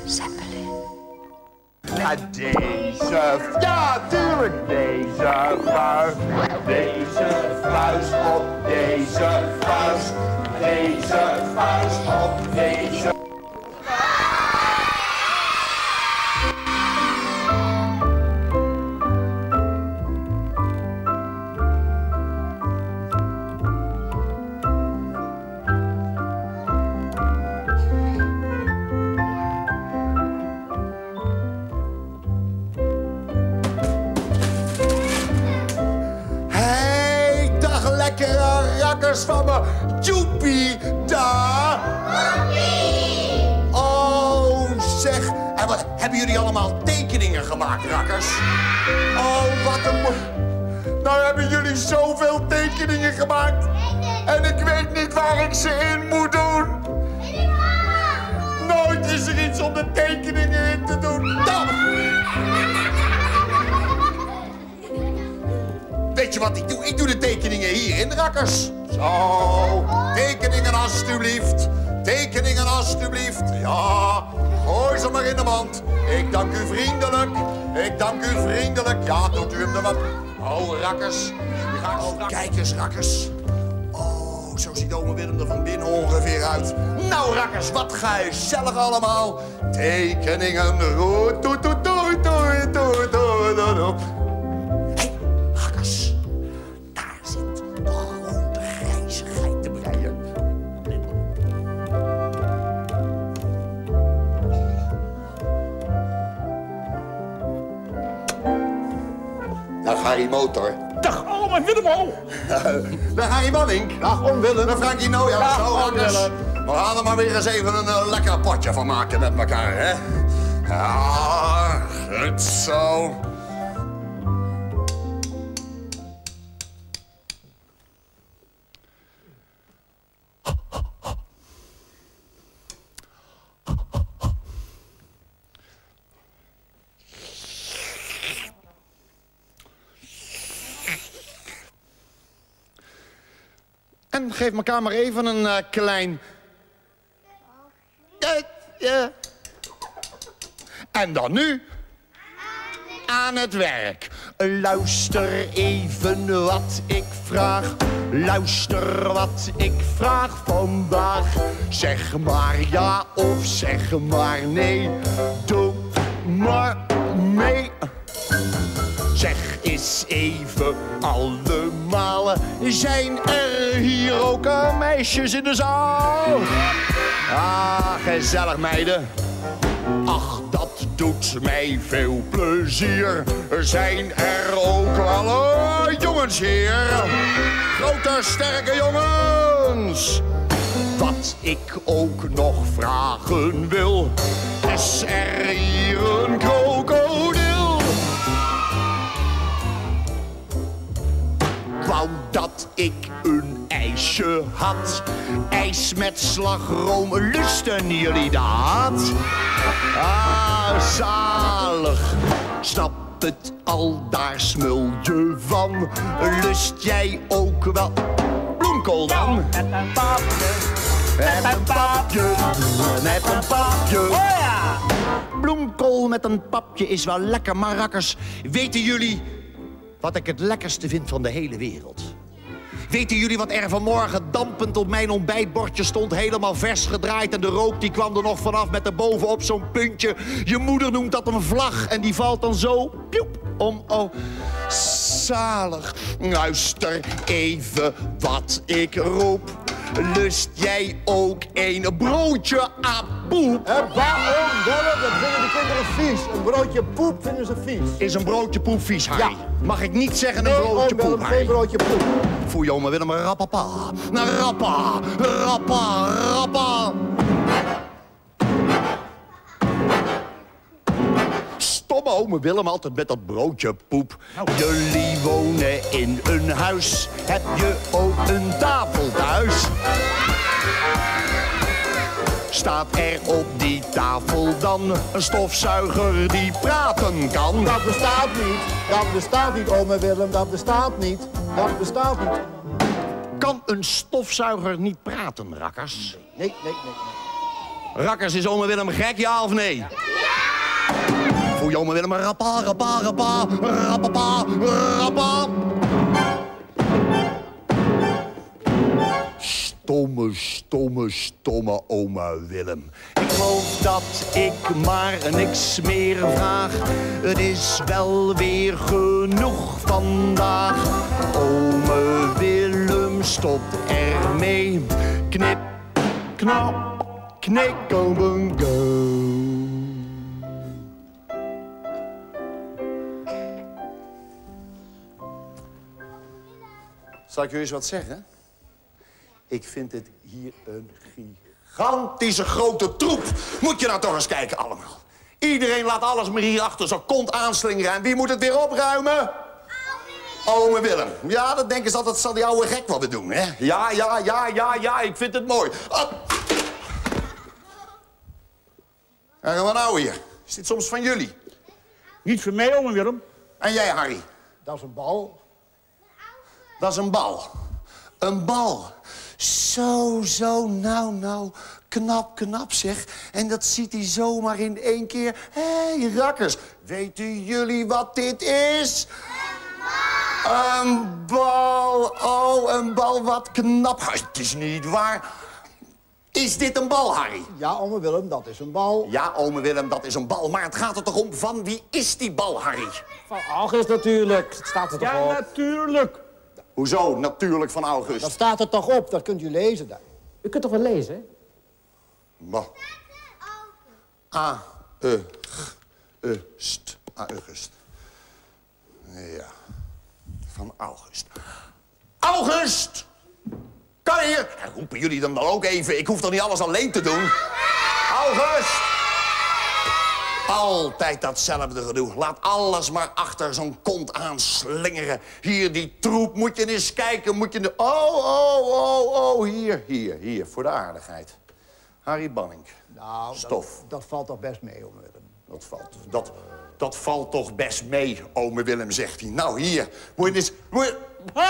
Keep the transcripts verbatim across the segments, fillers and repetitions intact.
Zeppelin. Ja, deze, ja, tuurlijk, deze vuist. Deze vuist op deze vuist. Deze vuist op deze. Rakkers van me, joepie, daar. Oh, zeg. En wat hebben jullie allemaal tekeningen gemaakt, rakkers? Oh, wat een... Nou hebben jullie zoveel tekeningen gemaakt. En ik weet niet waar ik ze in moet doen. Nooit is er iets om de tekeningen in te doen. Dan. Weet je wat ik doe? Ik doe de tekeningen hierin, rakkers. Zo, tekeningen alstublieft. Tekeningen alstublieft. Ja, gooi ze maar in de mand. Ik dank u vriendelijk. Ik dank u vriendelijk. Ja, doet u hem er wat. Oh, rakkers. Die gaan oh, kijk eens, rakkers. Oh, zo ziet ome Willem er van binnen ongeveer uit. Nou, rakkers, wat gezellig allemaal. Tekeningen. Doei, doei, doei, doei, doei, doei, doei, doei. Dag Harry Motor. Dag ome Willem. Dag Harry Manning. Dag oom Willem. Dag Frankie Noja. Dag zo, oom Willem. We gaan er maar weer eens even een uh, lekker potje van maken met elkaar, hè? Ja, goed zo. En geef elkaar maar even een uh, klein... Ja, ja. En dan nu... Aan het werk. Luister even wat ik vraag. Luister wat ik vraag vandaag. Zeg maar ja of zeg maar nee. Doe maar mee. Zeg eens even allemaal, zijn er hier ook uh, meisjes in de zaal? Ah, gezellig meiden. Ach, dat doet mij veel plezier. Zijn er ook wel uh, jongens hier? Grote, sterke jongens. Wat ik ook nog vragen wil, is er hier een krokodil? Wou dat ik een ijsje had. Ijs met slagroom, lusten jullie dat? Ah, zalig. Snap het al, daar smul je van. Lust jij ook wel bloemkool dan? Met een papje. Met een papje. Met een papje. Oh ja! Bloemkool met een papje is wel lekker, maar rakkers, weten jullie wat ik het lekkerste vind van de hele wereld? Weten jullie wat er vanmorgen dampend op mijn ontbijtbordje stond? Helemaal vers gedraaid en de rook die kwam er nog vanaf met erbovenop zo'n puntje. Je moeder noemt dat een vlag en die valt dan zo pjoep om. Oh, zalig. Luister even wat ik roep. Lust jij ook een broodje aan poep? En waarom Willem? Dat vinden de kinderen vies. Een broodje poep vinden ze vies. Is een broodje poep vies, Harry? Ja. Mag ik niet zeggen een Nee, broodje oom Willem, poep, Harry? geen broodje poep. Voel je oma Willem, rappapa, rappa, rappa, rappa. Stomme ome Willem, altijd met dat broodje poep. Jullie wonen in een huis, heb je ook een tafel thuis? Staat er op die tafel dan een stofzuiger die praten kan? Dat bestaat niet. Dat bestaat niet, ome Willem. Dat bestaat niet. Dat bestaat niet. Kan een stofzuiger niet praten, rakkers? Nee, nee, nee. nee. Rakkers, is ome Willem gek, ja of nee? Ja! Voel je ome Willem rappa, rappa, rappa, rappapa, rappa. Stomme, stomme, stomme ome Willem. Ik geloof dat ik maar niks meer vraag. Het is wel weer genoeg vandaag. Ome Willem stopt ermee. Knip, knap, knik, go, go. Zal ik jullie eens wat zeggen? Ik vind het hier een gigantische grote troep. Moet je nou toch eens kijken allemaal. Iedereen laat alles maar hier achter zijn kont aanslingeren. En wie moet het weer opruimen? Ome Willem. Ja, dat denken ze altijd, zal die oude gek wel weer doen, hè? Ja, ja, ja, ja, ja, ik vind het mooi. Oh. En gaan we nou hier? Is dit soms van jullie? Niet voor mij, ome Willem. En jij, Harry? Dat is een bal. Dat is een bal. Een bal. Zo, zo, nou, nou. Knap, knap, zeg. En dat ziet hij zomaar in één keer. Hé, hey, rakkers. Weten jullie wat dit is? Een bal. Een bal. Oh, een bal. Wat knap. Het is niet waar. Is dit een bal, Harry? Ja, ome Willem, dat is een bal. Ja, ome Willem, dat is een bal. Maar het gaat er toch om, van wie is die bal, Harry? Van August natuurlijk. Het staat er toch Ja, op? natuurlijk. Hoezo, natuurlijk van August? Dat staat er toch op, dat kunt u lezen daar. U kunt toch wel lezen, hè? Bah. A, E, G, E, St. August. Ja, van August. August! Kan hier! En roepen jullie dan dan ook even? Ik hoef toch niet alles alleen te doen? August! Altijd datzelfde gedoe. Laat alles maar achter zo'n kont aanslingeren. Hier, die troep. Moet je eens kijken. Moet je... Oh, oh, oh, oh. Hier, hier, hier. Voor de aardigheid. Harry Banning. Nou, Stof. Dat, dat valt toch best mee, ome Willem. Dat valt, dat, dat valt toch best mee, ome Willem, zegt hij. Nou, hier. Moet je eens... Moet je...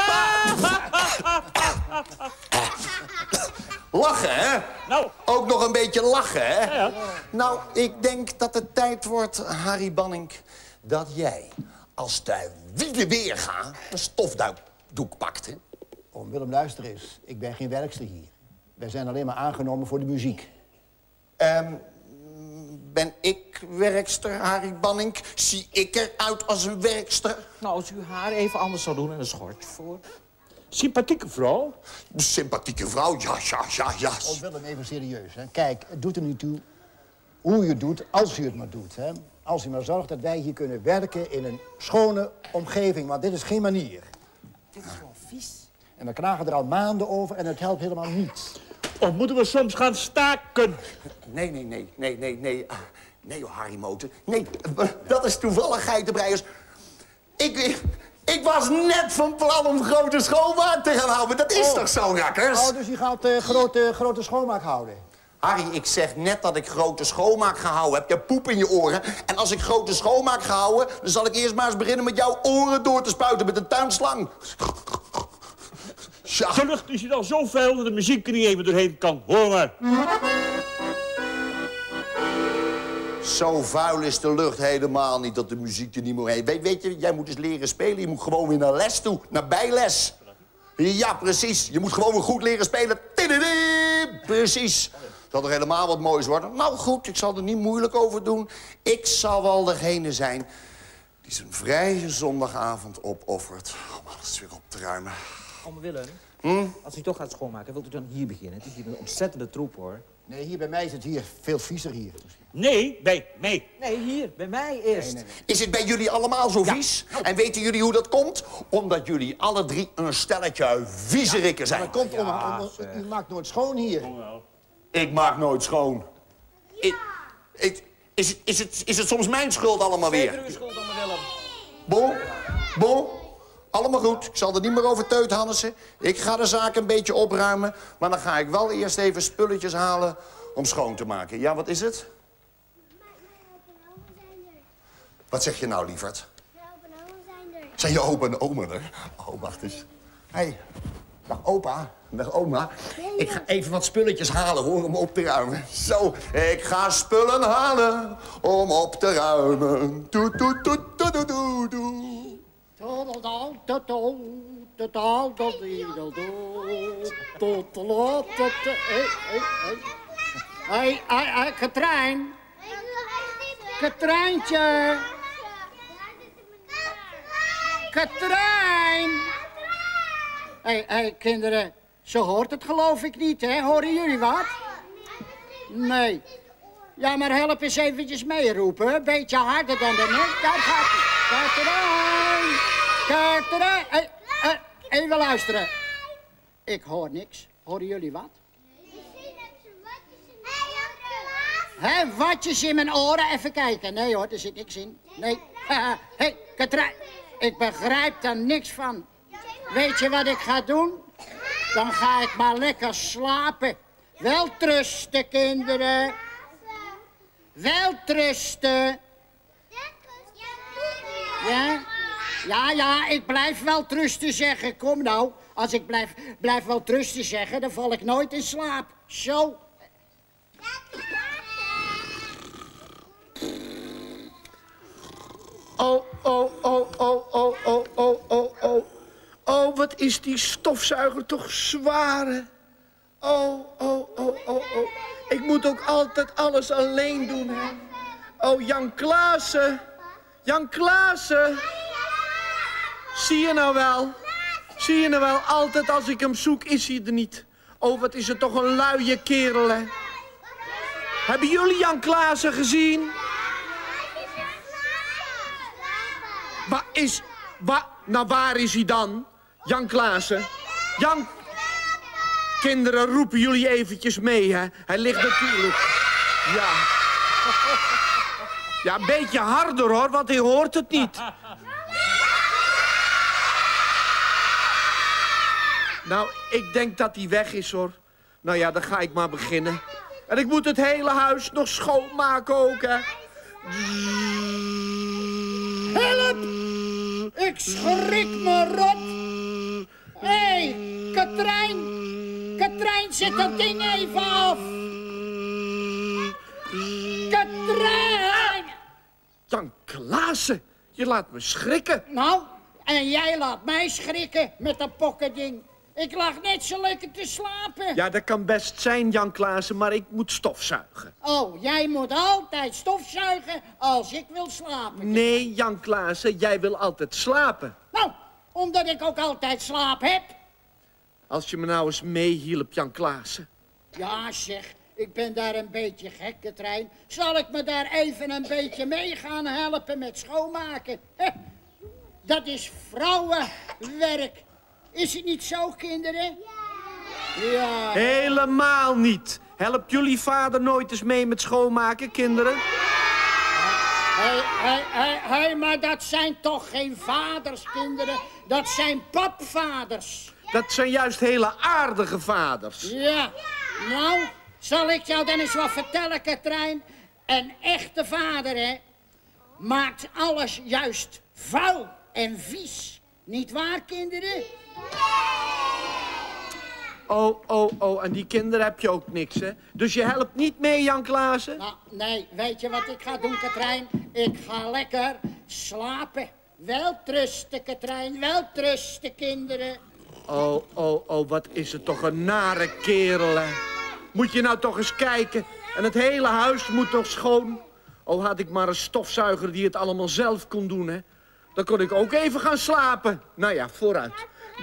Lachen, hè? Nou. Ook nog een beetje lachen, hè? Ja, ja. Nou, ik denk dat het tijd wordt, Harry Banning, dat jij, als de wielen weer gaan, een stofdoek pakt, hè? Ome Willem, luister eens. Ik ben geen werkster hier. Wij zijn alleen maar aangenomen voor de muziek. Ehm, ben ik werkster, Harry Banning? Zie ik eruit als een werkster? Nou, als u haar even anders zou doen en een schortje voor. Sympathieke vrouw. Sympathieke vrouw, ja, ja, ja, ja. Ome Willem, even serieus, hè. Kijk, het doet er niet toe hoe je het doet, als u het maar doet, hè. Als u maar zorgt dat wij hier kunnen werken in een schone omgeving. Want dit is geen manier. Dit is gewoon vies. En we klagen er al maanden over en het helpt helemaal niets. Of moeten we soms gaan staken? Nee, nee, nee, nee, nee, nee. Nee, hoor, Harry Moten. Nee, dat is toevallig geitenbreiers. Ik, ik was net van plan om grote schoonmaak te gaan houden. Dat is Oh. toch zo, rakkers? Oh, dus u gaat uh, grote, grote schoonmaak houden? Harry, ik zeg net dat ik grote schoonmaak ga houden. Heb je poep in je oren? En als ik grote schoonmaak ga houden, dan zal ik eerst maar eens beginnen met jouw oren door te spuiten met een tuinslang. Ja. De lucht is hier al zo vuil dat de muziek er niet even doorheen kan. Hoor maar. Zo vuil is de lucht helemaal niet dat de muziek er niet meer heen. Weet, weet je, jij moet eens leren spelen. Je moet gewoon weer naar les toe, naar bijles. Ja, precies. Je moet gewoon weer goed leren spelen. Tididi! Precies. Zal er helemaal wat moois worden? Nou goed, ik zal er niet moeilijk over doen. Ik zal wel degene zijn die zijn vrije zondagavond opoffert om alles weer op te ruimen. Ome Willem, Hm? als u toch gaat schoonmaken, wilt u dan hier beginnen? Het is hier een ontzettende troep, hoor. Nee, hier bij mij is het hier veel viezer hier. Nee, bij mij. Nee, hier, bij mij eerst. Nee, nee, nee. Is het bij jullie allemaal zo vies? En weten jullie hoe dat komt? Omdat jullie alle drie een stelletje viezerikken zijn. Dat komt om, Ja, om, om- zeg. u maakt nooit schoon hier. Ik maak nooit schoon. Ik, ik, is, het, is, het, is het soms mijn schuld allemaal weer? Zeker uw schuld, ome Willem. Bon, bon, allemaal goed. Ik zal er niet meer over teut, Hannessen. Ik ga de zaak een beetje opruimen. Maar dan ga ik wel eerst even spulletjes halen om schoon te maken. Ja, wat is het? Wat zeg je nou, lieverd? Mijn opa en oma zijn er. Zijn je opa en oma er? Oh, wacht eens. Hé, hey, Dag opa, dag oma. Ik ga even wat spulletjes halen, hoor, om op te ruimen. Zo, ik ga spullen halen om op te ruimen. Toet, toet, toet, toet, toet, toet, toet. Hé, hé, hé, Katrijn. Katrijntje. Katrijn. Hé, hé, kinderen. Zo hoort het geloof ik niet, hè? Horen jullie wat? Nee. Ja, maar help eens eventjes meeroepen. Een beetje harder dan de net. Daar gaat hij. Katrijn. Katrijn. Hé, hé, even luisteren. Ik hoor niks. Horen jullie wat? Hé, watjes in mijn oren, even kijken. Nee hoor, er zit niks in. Nee. Hé, hey, Katrijn, ik begrijp daar niks van. Weet je wat ik ga doen? Dan ga ik maar lekker slapen. Welterusten, kinderen. Welterusten. Ja? Ja, ja, ik blijf welterusten zeggen. Kom nou, als ik blijf, blijf welterusten zeggen, dan val ik nooit in slaap. Zo. Oh, oh, oh, oh, oh, oh, oh, oh, oh. Oh, wat is die stofzuiger toch zwaar, hè? Oh, oh, oh, oh, oh. Ik moet ook altijd alles alleen doen, hè? Oh, Jan Klaassen. Jan Klaassen. Zie je nou wel? Zie je nou wel? Altijd als ik hem zoek, is hij er niet. Oh, wat is het toch een luie kerel, hè? Hebben jullie Jan Klaassen gezien? Waar is... Waar, nou, waar is hij dan? Jan Klaassen? Jan... Kinderen, roepen jullie eventjes mee, hè? Hij ligt natuurlijk... Ja. Ja, een beetje harder, hoor, want hij hoort het niet. Nou, ik denk dat hij weg is, hoor. Nou ja, dan ga ik maar beginnen. En ik moet het hele huis nog schoonmaken ook, hè. Help! Ik schrik me rot. Hé, hey, Katrijn. Katrijn, zet dat ding even af. Katrijn! Jan Klaassen, je laat me schrikken. Nou, en jij laat mij schrikken met dat pokkending. Ik lag net zo lekker te slapen. Ja, dat kan best zijn, Jan Klaassen, maar ik moet stofzuigen. Oh, jij moet altijd stofzuigen als ik wil slapen. Nee, Jan Klaassen, jij wil altijd slapen. Nou, omdat ik ook altijd slaap heb. Als je me nou eens meehielp, Jan Klaassen. Ja, zeg, ik ben daar een beetje gek, Katrijn. Zal ik me daar even een beetje mee gaan helpen met schoonmaken? Heh, dat is vrouwenwerk. Is het niet zo, kinderen? Ja. Ja. Helemaal niet. Helpt jullie vader nooit eens mee met schoonmaken, kinderen? Hé, hé, hé, hé, maar dat zijn toch geen vaders, kinderen? Dat zijn papvaders. Dat zijn juist hele aardige vaders. Ja, nou, zal ik jou dan eens wat vertellen, Katrijn? Een echte vader, hè, maakt alles juist vuil en vies. Niet waar, kinderen? Oh, oh, oh, en die kinderen heb je ook niks, hè? Dus je helpt niet mee, Jan Klaassen? Nou, nee, weet je wat ik ga doen, Katrijn? Ik ga lekker slapen. Welterusten, Katrijn, welterusten, kinderen. Oh, oh, oh, wat is het toch een nare kerel, hè? Moet je nou toch eens kijken? En het hele huis moet nog schoon. Oh, had ik maar een stofzuiger die het allemaal zelf kon doen, hè? Dan kon ik ook even gaan slapen. Nou ja, vooruit.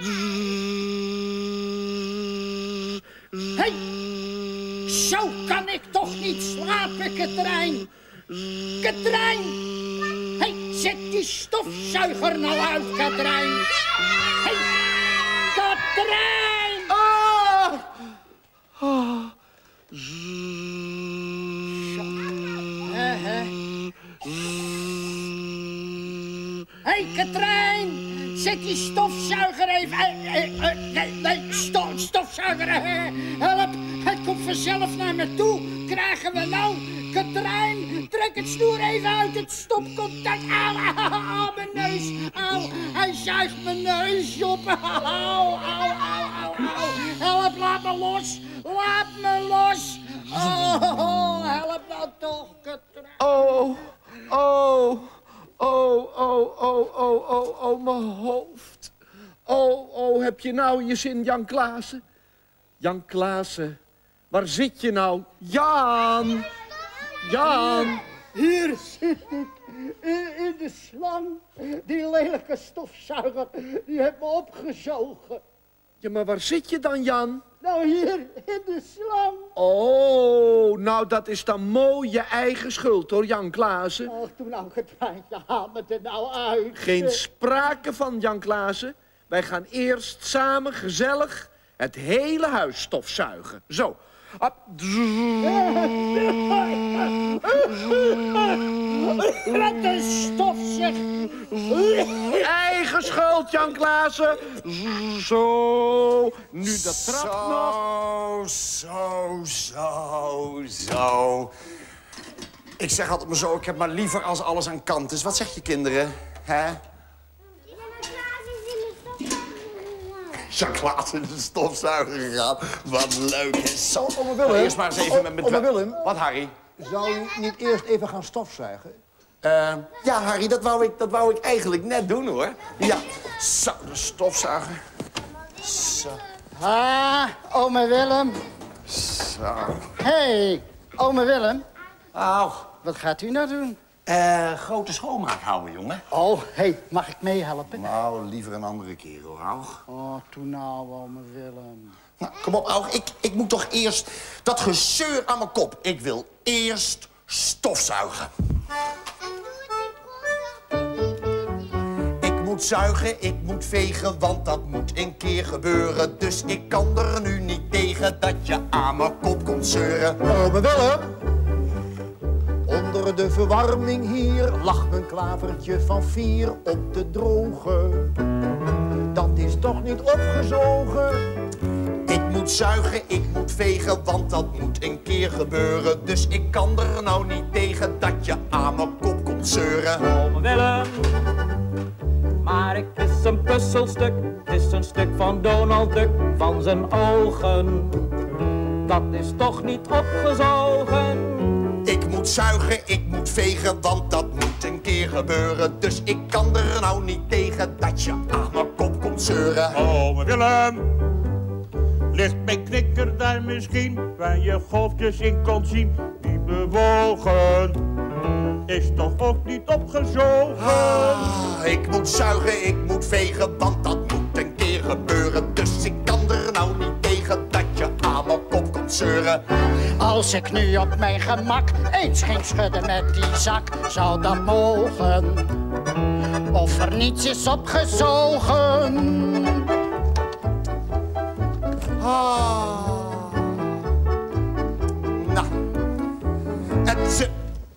Hé, hey, zo kan ik toch niet slapen, Katrijn? Katrijn! Hé, hey, zet die stofzuiger nou uit, Katrijn! Hé, hey, Katrijn! Oh! Oh. Hé, hey, Katrijn! Zet die stofzuiger even... Uh, uh, uh, nee, nee, sto stofzuiger, uh, help! Het komt vanzelf naar me toe. Krijgen we nou... Katrijn, trek het snoer even uit het stopcontact. Auw, auw, auw, mijn neus. Auw, hij zuigt mijn neus op. Auw, auw, auw, auw. help, laat me los. Laat me los. Oh, help nou toch. Oh, oh, oh, oh, oh, oh, oh, oh, mijn hoofd. Oh, oh, heb je nou je zin, Jan Klaassen? Jan Klaassen, waar zit je nou? Jan! Jan! Hier zit ik, in, in de slang. Die lelijke stofzuiger, die heeft me opgezogen. Ja, maar waar zit je dan, Jan? Nou, hier, in de slang. Oh, nou, dat is dan mooi je eigen schuld, hoor, Jan Klaassen. Och, toen nou getwijntje, haal me er nou uit. Geen sprake van, Jan Klaassen. Wij gaan eerst samen gezellig het hele huis stofzuigen. Zo. Op. Wat een stof, zeg. Eigen schuld, Jan Klaassen. Zo. Nu dat trap nog. Zo, zo, zo. Ik zeg altijd maar zo, ik heb maar liever als alles aan kant is. Wat zeg je, kinderen? Hè? Jan Klaassen in de stofzuiger gegaan. Wat leuk, hè? Zo. Ome Willem. Eerst maar eens even met mijn... Ome Willem. Wat, Harry? Zou u niet eerst even gaan stofzuigen? Uh, ja, Harry, dat wou, ik, dat wou ik eigenlijk net doen, hoor. Ja. Zo, de stofzuiger. Zo. Ah, ome Willem. Zo. Hé, hey, ome Willem. Au. Wat gaat u nou doen? Eh, uh, grote schoonmaak houden, jongen. Oh, hé, hey, mag ik meehelpen? Nou, liever een andere keer, hoor, Aug. Oh, toen nou, ome Willem. Nou, kom op, Aug. Ik, ik moet toch eerst dat gezeur aan mijn kop. Ik wil eerst stofzuigen. Ik moet zuigen, ik moet vegen, want dat moet een keer gebeuren. Dus ik kan er nu niet tegen dat je aan mijn kop komt zeuren. Ome Willem. Onder de verwarming hier lag een klavertje van vier op te drogen. Dat is toch niet opgezogen? Ik moet zuigen, ik moet vegen, want dat moet een keer gebeuren. Dus ik kan er nou niet tegen dat je aan mijn kop komt zeuren. Ome Willem, maar ik is een puzzelstuk. Het is een stuk van Donald Duck, van zijn ogen. Dat is toch niet opgezogen? Ik moet zuigen, ik moet vegen, want dat moet een keer gebeuren. Dus ik kan er nou niet tegen dat je aan mijn kop komt zeuren. Ome Willem, ligt mijn knikker daar misschien, waar je golfjes in kon zien, die bewogen, is toch ook niet opgezogen? Ah, ik moet zuigen, ik moet vegen, want dat moet een keer gebeuren. Dus ik kan er nou niet tegen dat je aan mijn kop komt zeuren. Als ik nu op mijn gemak eens ging schudden met die zak, zou dat mogen? Of er niets is opgezogen? Ah. Nou. En ze...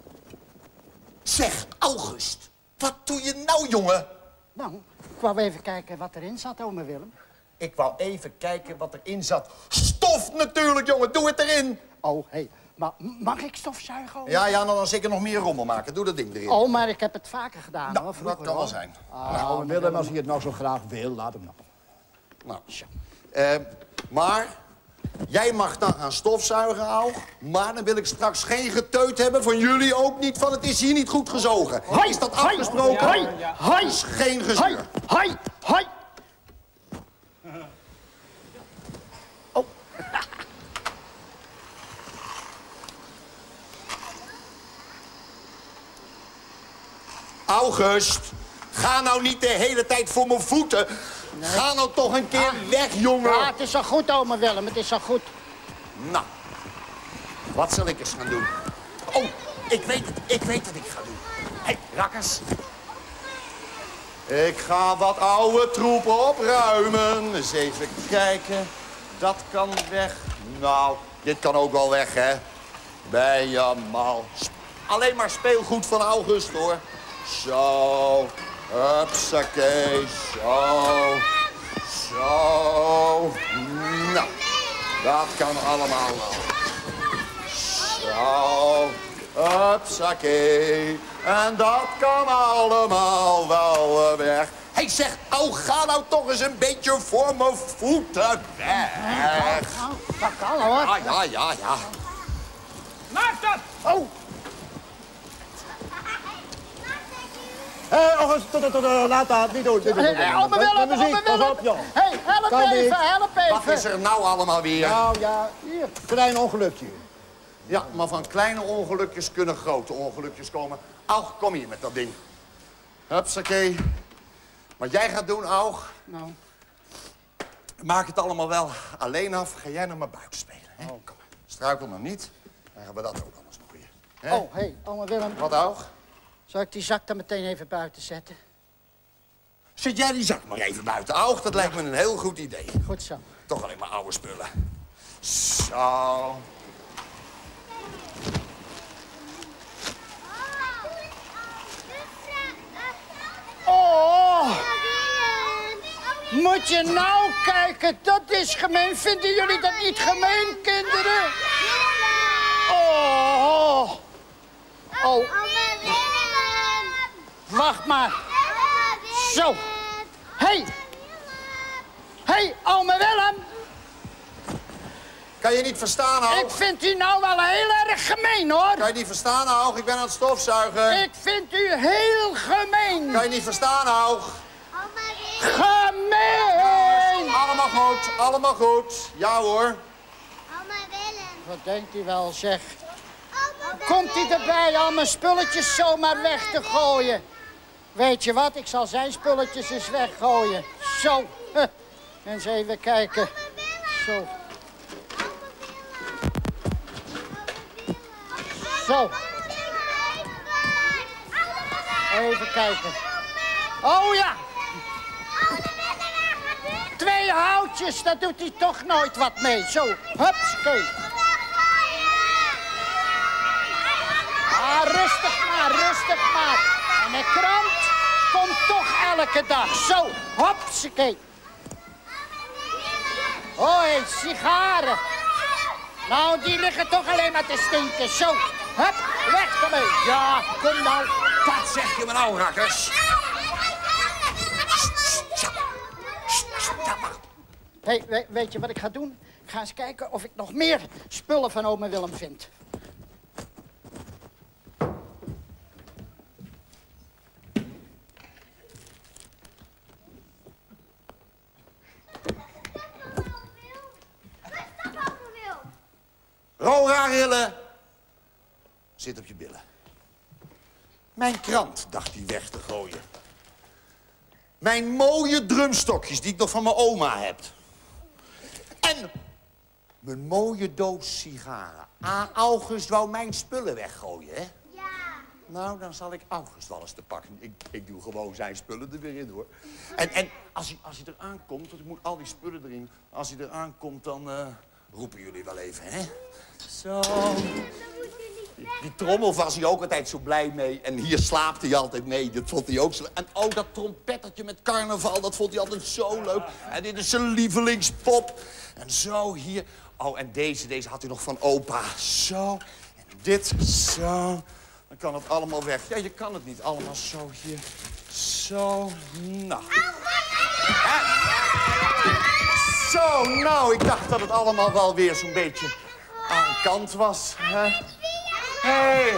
Zeg, August, wat doe je nou, jongen? Nou, ik wou even kijken wat erin zat, ome Willem. Ik wou even kijken wat erin zat. Stof natuurlijk, jongen, doe het erin. Oh, hé, hey, maar mag ik stofzuigen? Ja, ja, dan zeker nog meer rommel maken. Doe dat ding erin. Oh, maar ik heb het vaker gedaan, nou, hoor. dat Vroeger, kan wel hoor. zijn. Nou, ome Willem, als hij het nou zo graag wil, laat hem nou. Nou, uh, maar jij mag dan gaan stofzuigen, Aug. Maar dan wil ik straks geen geteut hebben van jullie ook niet van het is hier niet goed gezogen. Hoi, is dat hoi, afgesproken? Hoi, hoi, is geen gezeur. Hoi, hoi, hoi. Oh. August, ga nou niet de hele tijd voor mijn voeten. Nee. Ga nou toch een keer ah. weg, jongen. Ja, het is zo goed, ome Willem, het is zo goed. Nou, wat zal ik eens gaan doen? Oh, ik weet het, ik weet wat ik ga doen. Hé, hey, rakkers. Ik ga wat oude troep opruimen. Eens even kijken. Dat kan weg. Nou, dit kan ook wel weg, hè. Bij je mal. Alleen maar speelgoed van August, hoor. Zo. Hupsakee. Zo. Zo. Nou, dat kan allemaal wel. Zo. Hupsakee. En dat kan allemaal wel weg. Hé, Hij zegt, oh, ga nou toch eens een beetje voor mijn voeten weg. Dat kan hoor. Ja, ja, ja, ja. Maak dat! Oh, Hé, hey, August, tot, tot, tot, laat dat, niet doen. Niet doen, niet doen. Ome Willem, De muziek, ome pas Willem. op, joh. Hé, hey, help Kan even, niet. help Wat is even. er nou allemaal weer? Nou ja, hier, klein ongelukje. Ja, maar van kleine ongelukjes kunnen grote ongelukjes komen. Aug, kom hier met dat ding. Hupsakee. Wat jij gaat doen, Aug, Nou, maak het allemaal wel alleen af. Ga jij nog maar buiten spelen, hè? Oh, kom maar. Struikel nog niet. Dan gaan we dat ook anders nog weer. Hè? oh, hé, hey, ome Willem. Wat, Aug? Zal ik die zak dan meteen even buiten zetten? Zet jij die zak maar even buiten, Aug. Dat lijkt me een heel goed idee. Goed zo. Toch alleen maar oude spullen. Zo. Oh, moet je nou kijken, dat is gemeen. Vinden jullie dat niet gemeen, kinderen? Oh, oh, wacht maar. Zo. Hé, hé, ome Willem. Kan je niet verstaan, Aug? Ik vind u nou wel heel erg gemeen, hoor. Kan je niet verstaan, Aug? Ik ben aan het stofzuigen. Ik vind u heel gemeen. Kan je niet verstaan, Aug? Gemeen! Allemaal goed, allemaal goed. Ja hoor. Wat denkt u wel, zeg? Komt hij erbij al mijn spulletjes zomaar weg te gooien? Weet je wat, ik zal zijn spulletjes eens weggooien. Zo. Eens even kijken. Zo. Zo. Even kijken. Oh ja. Twee houtjes, daar doet hij toch nooit wat mee. Zo, hupskee. Ah, rustig maar, rustig maar. En de krant komt toch elke dag. Zo, hupskee. Hoi, sigaren. Nou, die liggen toch alleen maar te stinken. Zo, hup, weg ermee. Ja, kom nou. Wat zeg je me nou, rakkers? Hé, hey, we, weet je wat ik ga doen? Ik ga eens kijken of ik nog meer spullen van ome Willem vind. Rorarillen. Zit op je billen. Mijn krant dacht hij weg te gooien. Mijn mooie drumstokjes die ik nog van mijn oma heb. En mijn mooie doos sigaren. Ah, August wou mijn spullen weggooien, hè? Ja. Nou, dan zal ik August wel eens te pakken. Ik, ik doe gewoon zijn spullen er weer in, hoor. En, en als, hij, als hij eraan komt, want ik moet al die spullen erin. Als hij eraan komt, dan uh, roepen jullie wel even, hè? Zo. Die trommel was hij ook altijd zo blij mee. En hier slaapt hij altijd mee. Dat vond hij ook zo leuk. En oh, dat trompettertje met carnaval, dat vond hij altijd zo leuk. En dit is zijn lievelingspop. En zo hier. Oh, en deze, deze had hij nog van opa. Zo. En dit, zo. Dan kan het allemaal weg. Ja, je kan het niet allemaal zo hier. Zo. Nou. Hè? Zo, nou, ik dacht dat het allemaal wel weer zo'n beetje aan kant was. Hè? Hey.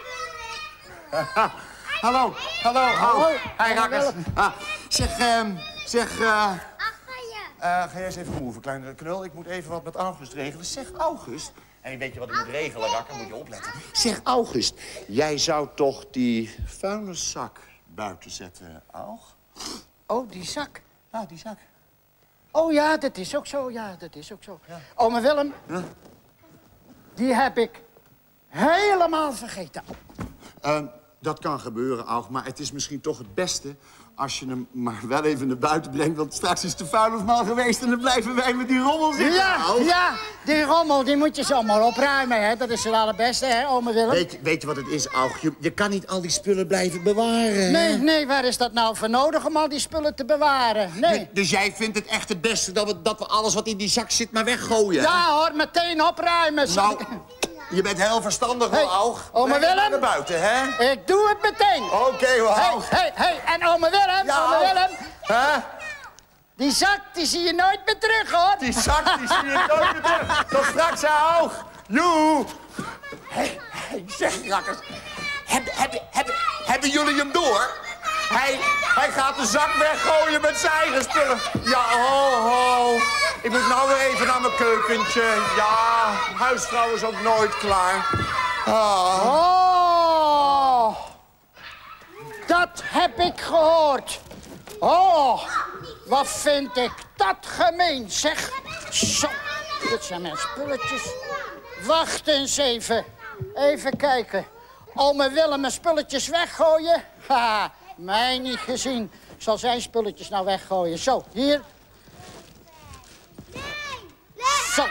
Hallo, hallo, hallo. Hey, rakkers. Ah, zeg, um, zeg, uh, uh, ga jij eens even moeven, kleine knul. Ik moet even wat met August regelen. Zeg, August. En weet je wat ik moet regelen, rakker? Moet je opletten. Zeg, August, jij zou toch die vuilniszak buiten zetten, Aug? Oh, die zak. Ja, die zak. Oh ja, dat is ook zo, ja, dat is ook zo. Ja. Ome Willem, Ja? die heb ik helemaal vergeten. Uh, dat kan gebeuren, Aug, maar het is misschien toch het beste als je hem maar wel even naar buiten brengt, want straks is de vuilnisman geweest en dan blijven wij met die rommel zitten. Ja, Aug. ja, die rommel, die moet je zomaar opruimen, hè. Dat is het allerbeste, hè, ome Willem? Weet, weet je wat het is, Aug? Je, je kan niet al die spullen blijven bewaren. Nee, nee, waar is dat nou voor nodig om al die spullen te bewaren? Nee. Nee, dus jij vindt het echt het beste dat we, dat we alles wat in die zak zit maar weggooien? Ja hoor, meteen opruimen. Nou, je bent heel verstandig, Hey, hoor, Aug. ome Breng het Willem. naar buiten, hè? Ik doe het meteen. Oké, hoor, Hé, Aug. hé, hé, en ome Willem, Ja, ome Aug. Willem, Hè? Die zak, die zie je nooit meer terug, hoor. Die zak, die zie je nooit meer terug. Tot straks, Aug. Joe. Hé, hey, zeg, rakkers. Hebben, hebben, hebben, hebben jullie hem door? Hij, hij gaat de zak weggooien met zijn eigen spullen. Ja, ho, ho. Ik moet nou weer even naar mijn keukentje. Ja, huisvrouw is ook nooit klaar. Ah. Oh, dat heb ik gehoord. Oh, wat vind ik dat gemeen, zeg. Zo, dit zijn mijn spulletjes. Wacht eens even. Even kijken. Ome Willem mijn spulletjes weggooien? Ha, mij niet gezien. Ik zal zijn spulletjes nou weggooien. Zo, hier. Zo.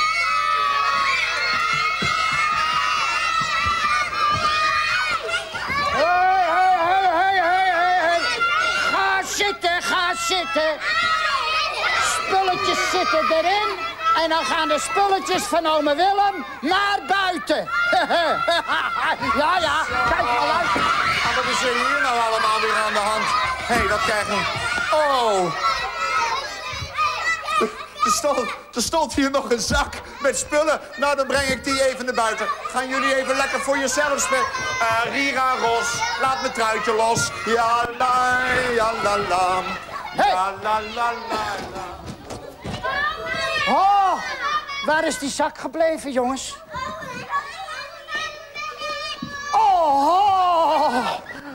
Hé, hé, hé, hé, hé. Ga zitten, ga zitten. Spulletjes zitten erin. En dan gaan de spulletjes van ome Willem naar buiten. Ja, ja, kijk mal uit. Ah, wat is er hier nou allemaal weer aan de hand? Hé, hey, dat krijgen we. Oh. Er stond, er stond hier nog een zak met spullen. Nou, dan breng ik die even naar buiten. Gaan jullie even lekker voor jezelf spelen? Uh, Rira Ros, laat mijn truitje los. Ja, la, ja, la, la. Hey. Ja, la, la, la, la. Oh, waar is die zak gebleven, jongens? Oh!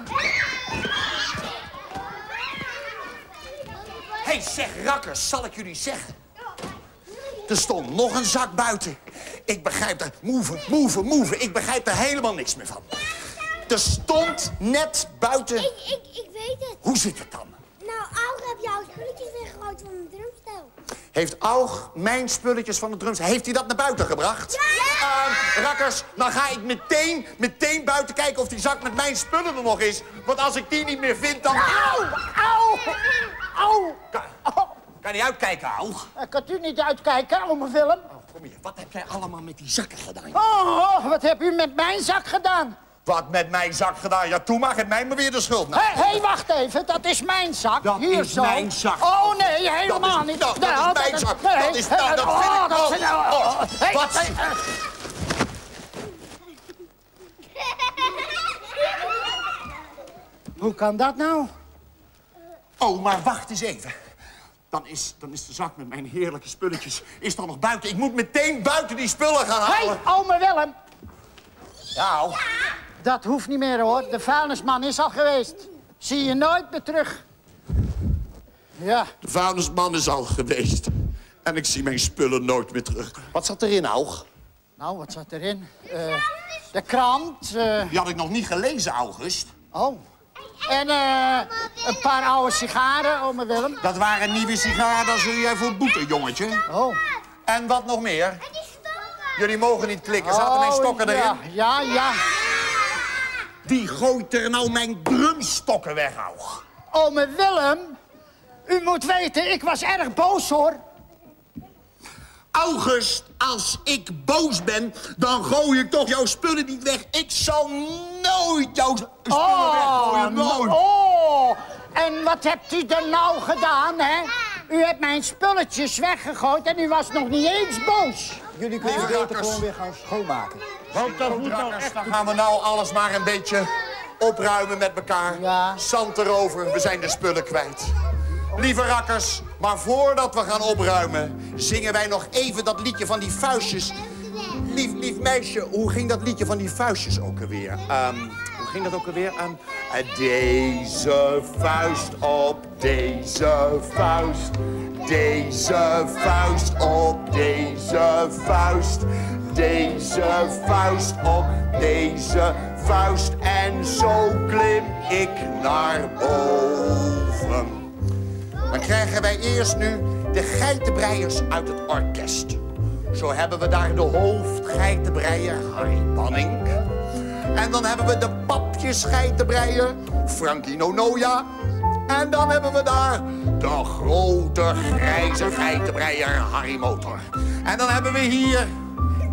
Hé, hey, zeg, rakkers, zal ik jullie zeggen? Er stond nog een zak buiten. Ik begrijp er... Move, move, move. Ik begrijp er helemaal niks meer van. Er stond net buiten... Ik, ik, ik weet het. Hoe zit het dan? Nou, Aug heb jouw spulletjes weggegooid van de drumstel. Heeft Aug mijn spulletjes van de drums... Heeft hij dat naar buiten gebracht? Ja! Uh, rakkers, dan ga ik meteen, meteen buiten kijken of die zak met mijn spullen er nog is. Want als ik die niet meer vind, dan... Auw! Auw! Auw! Kan, kan je uitkijken, Aug? Ik kan u niet uitkijken, ome Willem. Oh, kom hier, wat heb jij allemaal met die zakken gedaan? Oh, wat heb u met mijn zak gedaan? Wat met mijn zak gedaan? Ja, toen mag het mij maar weer de schuld. Hé, hey, hey, wacht even. Dat is mijn zak. Dat Hier is zo. mijn zak. Oh, nee, helemaal dat is, niet. Nou, dat nou, is mijn zak. Nee, dat is... Nou, dat oh, vind ik... dat vind ik... Oh, oh, Hey, wat? hey, uh. Hoe kan dat nou? Oh, maar wacht eens even. Dan is, dan is de zak met mijn heerlijke spulletjes is dan nog buiten. Ik moet meteen buiten die spullen gaan Hé, halen. hey, ome Willem. Ja, oh. Dat hoeft niet meer, hoor. De vuilnisman is al geweest. Zie je nooit meer terug. Ja. De vuilnisman is al geweest. En ik zie mijn spullen nooit meer terug. Wat zat erin, Aug? Nou, wat zat erin? Uh, de krant. Uh... Die had ik nog niet gelezen, August. Oh. En uh, een paar oude sigaren, ome Willem. Dat waren nieuwe sigaren, daar zul jij voor boeten, jongetje. Oh. En wat nog meer? En die stokken. Jullie mogen niet klikken. Zaten mijn stokken ja, erin? Ja, ja. Wie gooit er nou mijn drumstokken weg, Aug? Ome Willem, u moet weten, ik was erg boos, hoor. August, als ik boos ben, dan gooi ik toch jouw spullen niet weg. Ik zal nooit jouw spullen Oh, weggooien, nooit. oh, en wat hebt u er nou gedaan, hè? U hebt mijn spulletjes weggegooid en u was nog niet eens boos. Jullie kunnen Lieve beter rakkers. gewoon weer gaan schoonmaken. Want dat moet nou Rakkers, echt... dan gaan we nou alles maar een beetje opruimen met elkaar. Ja. Zand erover, we zijn de spullen kwijt. Lieve rakkers, maar voordat we gaan opruimen, zingen wij nog even dat liedje van die vuistjes. Lief, lief meisje, hoe ging dat liedje van die vuistjes ook alweer? Um, hoe ging dat ook alweer? Um, uh, deze vuist op deze vuist. Deze vuist op deze vuist. Deze vuist op deze vuist. En zo klim ik naar boven. Dan krijgen wij eerst nu de geitenbreiers uit het orkest. Zo hebben we daar de hoofdgeitenbreier Harry Banning. En dan hebben we de papjesgeitenbreier Frankie Nonoja. En dan hebben we daar de grote grijze geitenbreier Harry Motor. En dan hebben we hier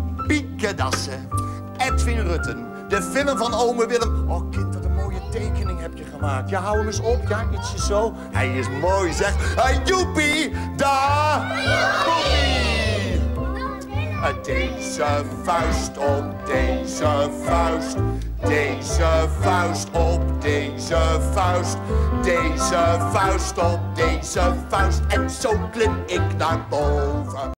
Pieke Dassen, Edwin Rutten, de film van ome Willem. Oh kind, wat een mooie tekening. ding heb je gemaakt. Ja, hou hem eens op, ja, ietsje zo. Hij is mooi, zeg. Hey, joepie, daar, poepie. Deze vuist op deze vuist. Deze vuist op deze vuist. Deze vuist op deze vuist. En zo klim ik naar boven.